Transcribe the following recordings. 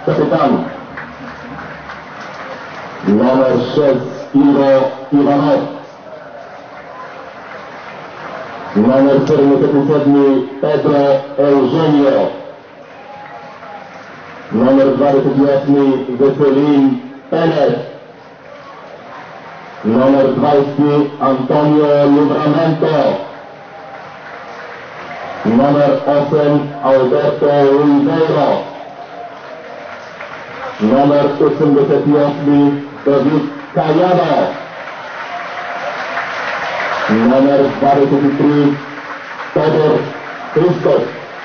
капитан. Номер 6 Иво Иванов. Номер 77 Педро Елженио. Номер 28 Веселин Пенес. Номер 20 Антонио Livramento. Номер 8 Алберто Рибейро. Номер 88 Давид Каяно. Номер 23 Тодор Христов.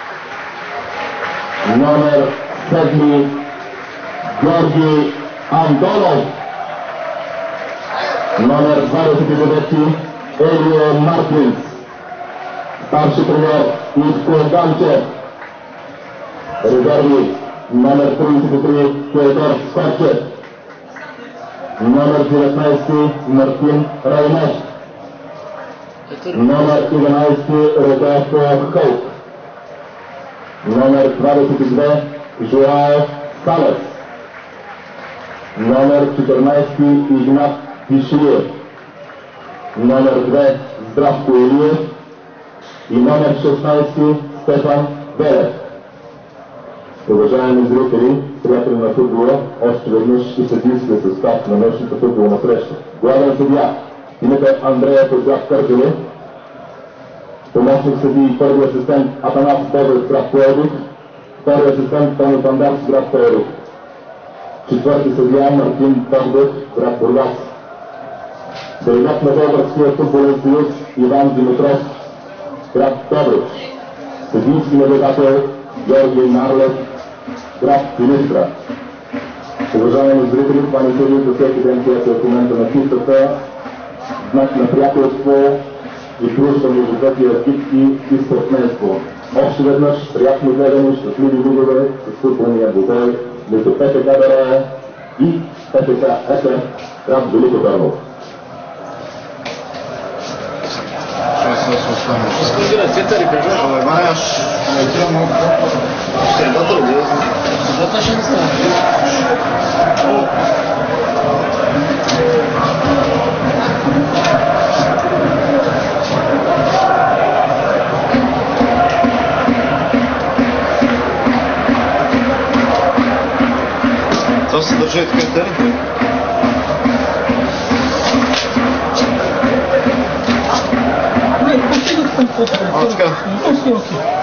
Номер 7 Георги Андонов. Номер 29 Елио Мартинс. Старши тренер Ивко Ганчев. Резерви номер 33 Теодор Скорчев. Номер 19 Мартин Райнов. Номер 11 Роберто Хълк. Номер 22 Жоао Салес. Номер 14 Игнат Вишиев. Номер 2 Здравко Илиев. И номер 16 Стефан Велев. Уважаеми зрители, приятели на футбола, още веднъж и съдийския състав на днешната футболна среща. Главен съдия Димитър Андреев от град Кърджали, помощник съдии и първи асистент Атанас Бобев, град Пловдив, втори асистент Тони Пандарс, град Пловдив, четвърти съдия Мартин Богдев, град Бургас, делегат на Българския футболен съюз Иван Димитров, град Добрич, съдийски наблюдател Георги Нарлев, град Силистра. Уважаеми зрители, това не съди за всеки ден, който е в момента на пистата, знак на приятелство и дружба между двете екипи и спортменство. Още веднъж приятно гледане, щастливи видове с футболния двубой между ПФК Дарая и ПФК ЕФЕ, град Велико Търново. Цветари бежаш, маеш, ще е по-трудно. Зато ще не стане. Това се държа и така интересно. Окей.